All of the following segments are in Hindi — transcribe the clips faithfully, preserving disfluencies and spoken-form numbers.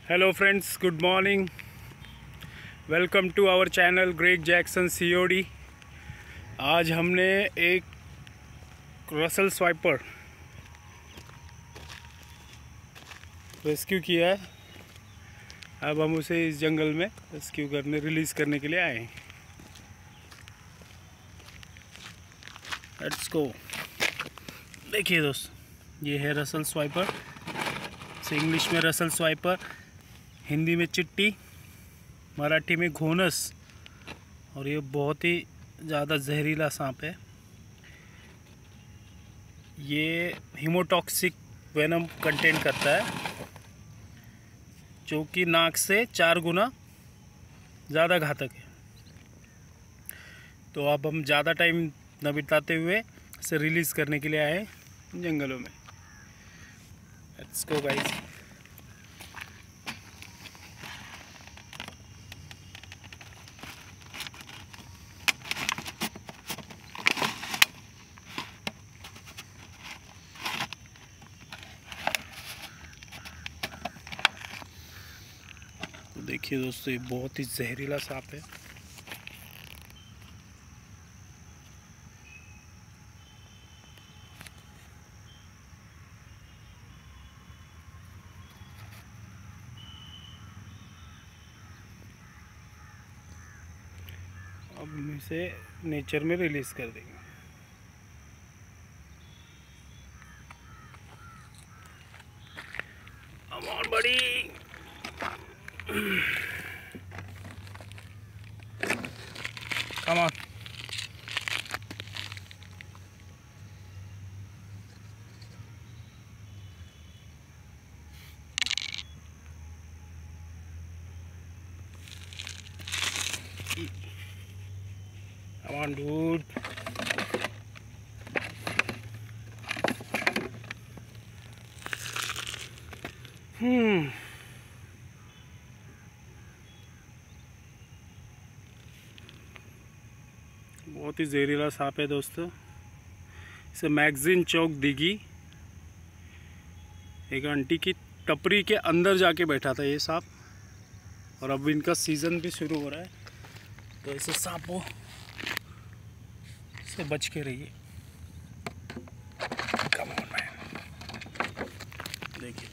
Hello friends, good morning. Welcome to our channel Greg Jackson COD. आज हमने एक रसल स्वाइपर रेस्क्यू किया है। अब हम उसे इस जंगल में रेस्क्यू करने रिलीज़ करने के लिए आए हैं। Let's go. देखिए दोस्त, ये है रसल स्वाइपर। इसे इंग्लिश में रसल स्वाइपर, हिंदी में चिट्टी, मराठी में घोनस। और ये बहुत ही ज़्यादा जहरीला सांप है। ये हीमोटॉक्सिक वेनम कंटेन करता है, जो कि नाक से चार गुना ज़्यादा घातक है। तो अब हम ज़्यादा टाइम न बिताते हुए इसे रिलीज़ करने के लिए आए हैं जंगलों में। Let's go guys. तो देखिए दोस्तों, ये बहुत ही जहरीला सांप है। अब हम इसे नेचर में रिलीज कर देंगे। Come on, buddy. Come on. Come on, dude. Hmm. बहुत ही जहरीला सांप है दोस्तों। इसे मैगजीन चौक दिघी एक आंटी की टपरी के अंदर जाके बैठा था ये सांप। और अब इनका सीज़न भी शुरू हो रहा है, तो ऐसे सांपों से बच के रहिए। Come on man. देखिए,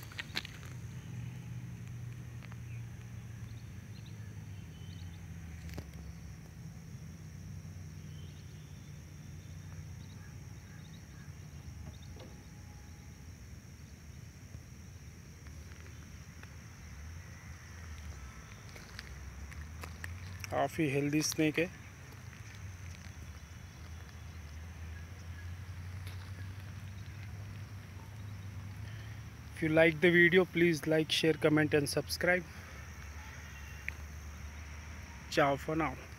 काफ़ी हेल्दी स्नेक है। If you like the video, please like, share, comment and subscribe. Ciao for now.